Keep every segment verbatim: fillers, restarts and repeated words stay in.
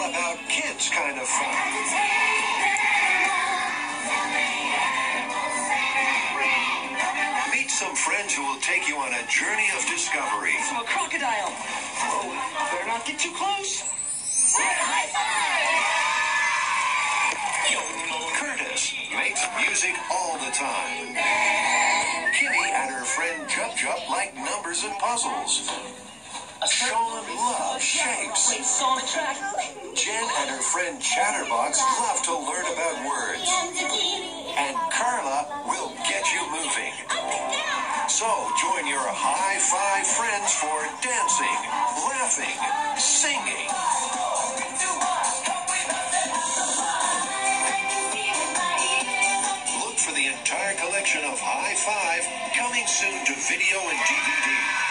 about kids kind of fun. Meet some friends who will take you on a journey of discovery. A crocodile. Oh, better not get too close. Curtis makes music all the time. Kitty and her friend Jup Jup like numbers and puzzles. Sean loves shapes. Jen and her friend Chatterbox love to learn about words. And Carla will get you moving. So join your hi five friends for dancing, laughing, singing. Look for the entire collection of hi five coming soon to video and D V D.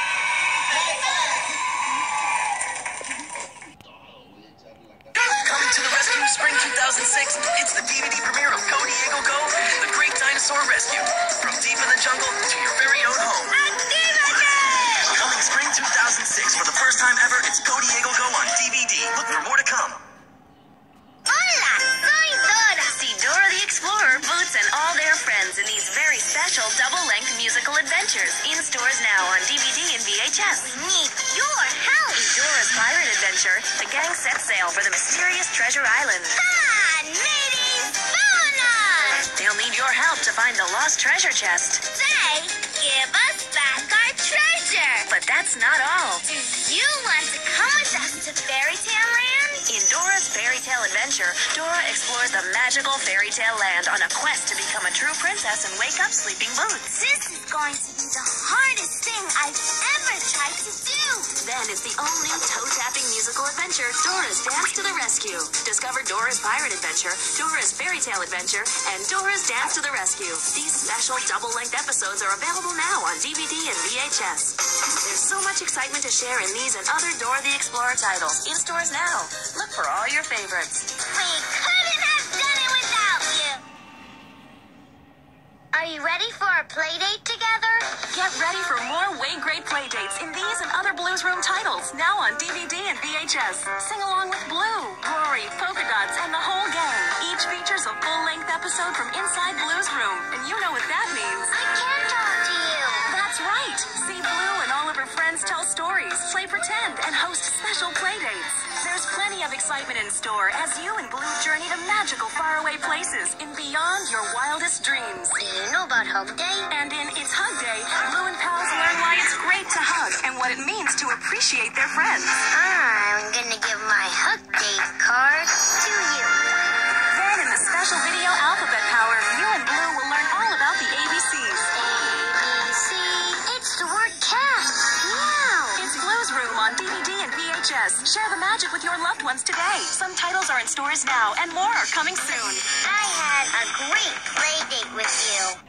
Coming to the rescue spring two thousand six, it's the D V D premiere of Go Diego Go, The Great Dinosaur Rescue. From deep in the jungle to your very own home. Coming spring two thousand six, for the first time ever, it's Go Diego Go on D V D. Look for more to come. Hola, soy Dora. See Dora the Explorer, Boots, and all their friends in these very special double-length musical adventures. In stores now on D V D and V H S. We need your help. In Dora's Pirate Adventure, the gang sets sail for the mysterious Treasure Island. Ah, mateys, bonus! They'll need your help to find the lost treasure chest. Say, give us back our treasure. But that's not all. Do you want to come with us to Fairy Tale Land? In Dora's Fairy Tale Adventure, Dora explores the magical fairy tale land on a quest to become a true princess and wake up sleeping Boots. This is going to be the hardest thing I've ever tried to do. Then it's the all-new toe-tapping musical adventure, Dora's Dance to the Rescue. Discover Dora's Pirate Adventure, Dora's Fairy Tale Adventure, and Dora's Dance to the Rescue. These special double-length episodes are available now on D V D and V H S. There's so much excitement to share in these and other Dora the Explorer titles. In stores now. Look for all your favorites. We couldn't have done it without you. Are you ready for a play date together? Get ready for more way-great play dates in these and other Blues Room titles, now on D V D and V H S. Sing along with Blue, Rory, Polka Dots, and the whole gang. Each features a full-length episode from inside Blues Room, and you know what that means. I can talk to you. That's right. See Blue and all of her friends tell stories, play pretend, and host special play dates. There's plenty of excitement in store as you and Blue journey to magical faraway places in beyond your wildest dreams. Do you know about Hug Day? And in It's Hug Day, Blue and pals learn why it's great to hug and what it means to appreciate their friends. I'm gonna give my Hug Day card to you. Then in the special video alphabet power, you and Blue will learn all about the A B Cs. A, B, C. It's the word cat. Meow. It's Blues Room on D V D and V H S. Share the magic with your loved ones today. Some titles are in stores now, and more are coming soon. I had a great play date with you.